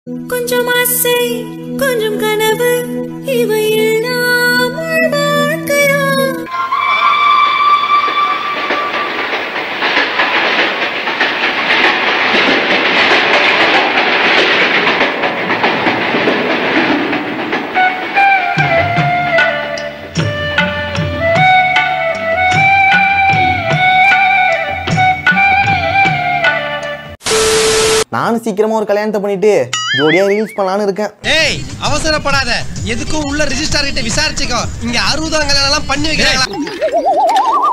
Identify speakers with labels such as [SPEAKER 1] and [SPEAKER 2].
[SPEAKER 1] கொஞ்சம் ஆசை கொஞ்சம் கனவு இவை எல்லாம் வாழ்க்கையா.
[SPEAKER 2] நானும் சீக்கிரமா ஒரு கல்யாணத்தை பண்ணிட்டு ஜோடியா ரீல்ஸ் பண்ணலான்னு இருக்கேன்.
[SPEAKER 3] ஏய் அவசரப்படாத, எதுக்கும் உள்ள ரிஜிஸ்டார் கிட்ட விசாரிச்சுக்கோ. இங்க 60 கல்யாணம் எல்லாம் பண்ணி வைக்கிறாங்களா?